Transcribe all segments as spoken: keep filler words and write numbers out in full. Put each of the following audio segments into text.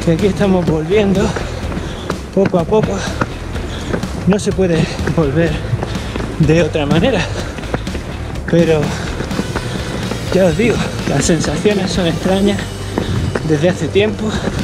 que aquí estamos volviendo poco a poco. No se puede volver de otra manera, pero ya os digo, las sensaciones son extrañas desde hace tiempo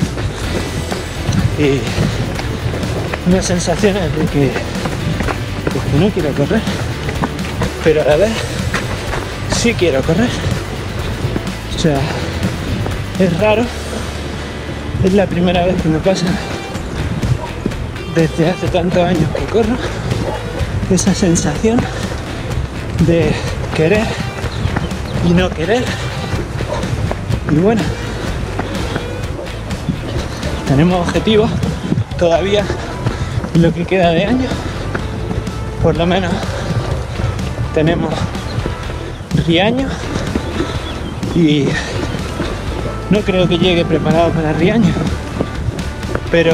y unas sensaciones de que, pues que no quiero correr, pero a la vez sí quiero correr. O sea, es raro, es la primera vez que me pasa desde hace tantos años que corro, esa sensación de querer y no querer. Y bueno, tenemos objetivos todavía en lo que queda de año. Por lo menos tenemos Riaño y no creo que llegue preparado para Riaño, pero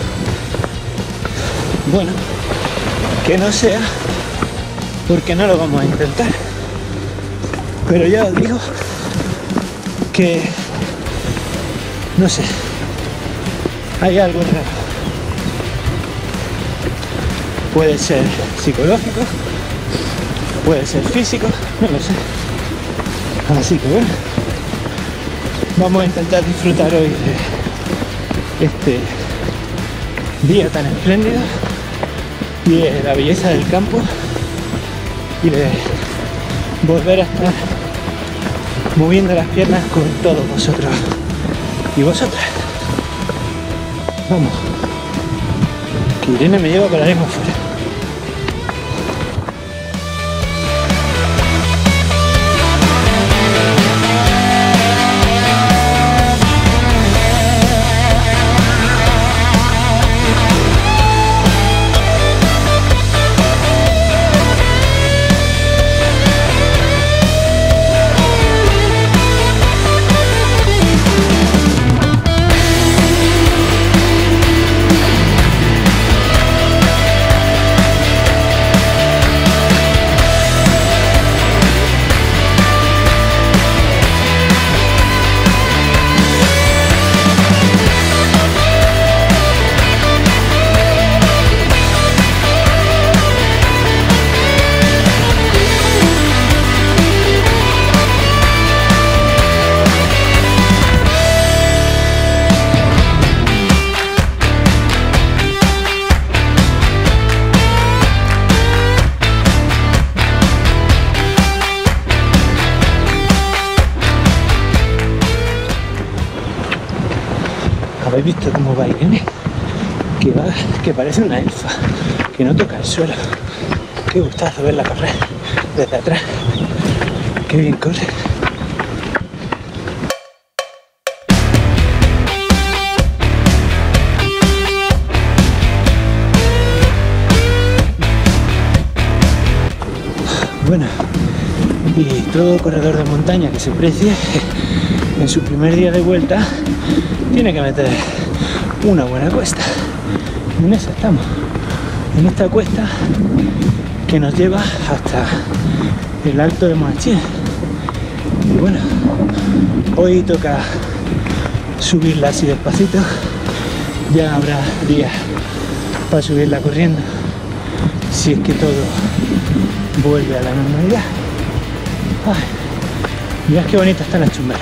bueno, que no sea, porque no lo vamos a intentar. Pero ya os digo que no sé, hay algo raro. Puede ser psicológico, puede ser físico, no lo sé. Así que bueno, vamos a intentar disfrutar hoy de este día tan espléndido y de la belleza del campo y de volver a estar moviendo las piernas con todos vosotros y vosotras. Vamos, que Irene me lleva con la lengua fuera. ¿Habéis visto cómo va Irene? Que va, que parece una elfa, que no toca el suelo. Qué gustazo verla correr desde atrás. Qué bien corre. Bueno, y todo corredor de montaña que se precie en su primer día de vuelta tiene que meter una buena cuesta. En eso estamos, en esta cuesta que nos lleva hasta el Alto de Monachín. Y bueno, hoy toca subirla así despacito. Ya habrá días para subirla corriendo, si es que todo vuelve a la normalidad. Ay, mirad qué bonitas están las chumberas.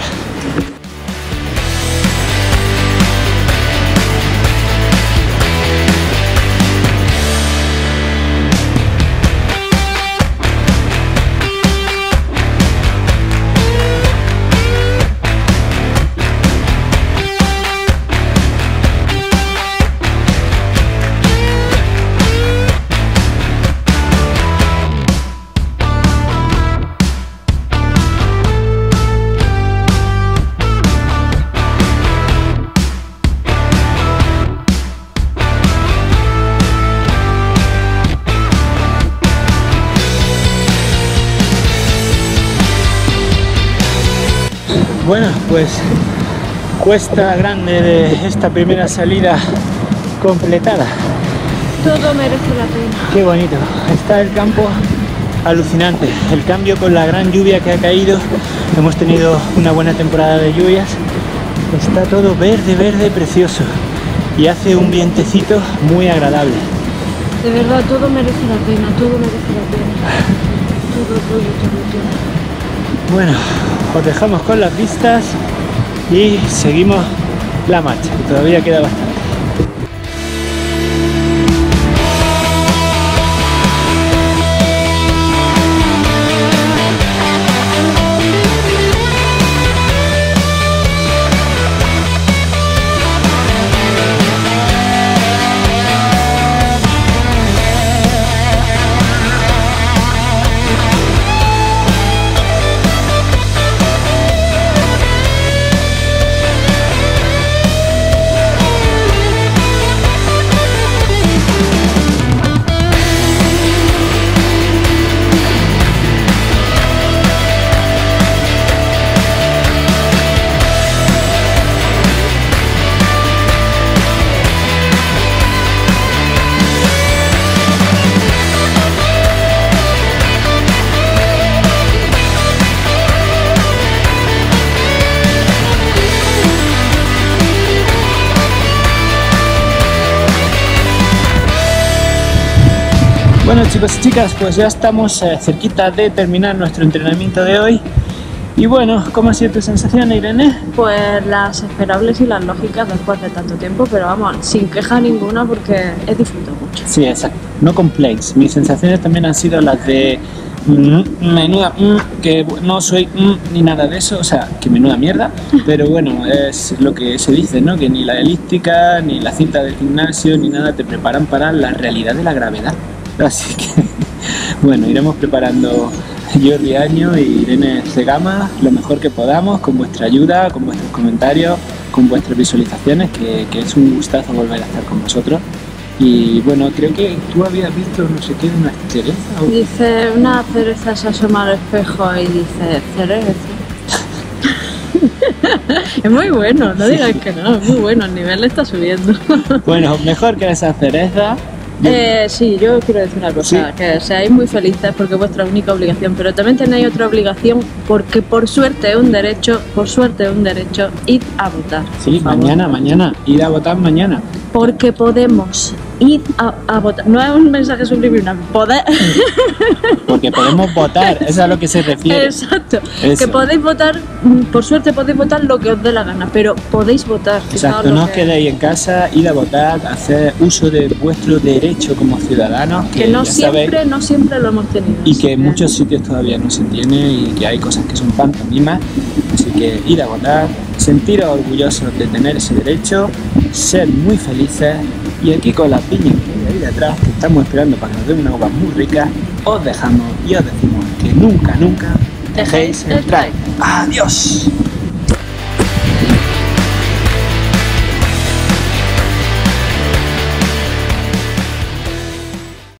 Bueno, pues cuesta grande de esta primera salida completada. Todo merece la pena. Qué bonito, está el campo alucinante. El cambio con la gran lluvia que ha caído, hemos tenido una buena temporada de lluvias Está todo verde, verde, precioso. Y hace un vientecito muy agradable. De verdad, todo merece la pena, todo merece la pena. Todo, todo, todo, todo. Bueno, os dejamos con las vistas y seguimos la marcha, que todavía queda bastante. Bueno, chicos y chicas, pues ya estamos eh, cerquita de terminar nuestro entrenamiento de hoy. Y bueno, ¿cómo ha sido tu sensación, Irene? Pues las esperables y las lógicas después de tanto tiempo, pero vamos, sin queja ninguna porque he disfrutado mucho. Sí, exacto. No complaints. Mis sensaciones también han sido las de mm, menuda, mm, que no soy mm, ni nada de eso, o sea, que menuda mierda. Pero bueno, es lo que se dice, ¿no? Que ni la elíptica, ni la cinta del gimnasio, ni nada te preparan para la realidad de la gravedad. Así que, bueno, iremos preparando Jordi Año y Irene Cegama lo mejor que podamos, con vuestra ayuda, con vuestros comentarios, con vuestras visualizaciones, que, que es un gustazo volver a estar con vosotros. Y bueno, creo que tú habías visto no sé qué, una cereza. ¿O? Dice, una cereza se asoma al espejo y dice, cereza. Es muy bueno, no digas que no, es muy bueno, el nivel le está subiendo. Bueno, mejor que esa cereza. Eh, sí, yo quiero decir una cosa, ¿Sí? que seáis muy felices porque es vuestra única obligación, pero también tenéis otra obligación porque por suerte es un derecho, por suerte es un derecho, id a votar. Sí, mañana, mañana, ir a votar mañana. Porque podemos ir a, a votar, no es un mensaje subliminal, poder... Porque podemos votar, eso es a lo que se refiere. Exacto, Eso. que podéis votar, por suerte podéis votar lo que os dé la gana, pero podéis votar. Exacto, no os quedéis en casa, id a votar, hacer uso de vuestro derecho como ciudadanos. Que, que no ya siempre, sabéis, no siempre lo hemos tenido. y que en muchos sitios todavía no se tiene y que hay cosas que son pantomimas. Así que id a votar, sentiros orgullosos de tener ese derecho, ser muy felices. Y aquí con la piña que hay ahí detrás, que estamos esperando para que nos den una uva muy rica, os dejamos y os decimos que nunca, nunca dejéis el trail. ¡Adiós!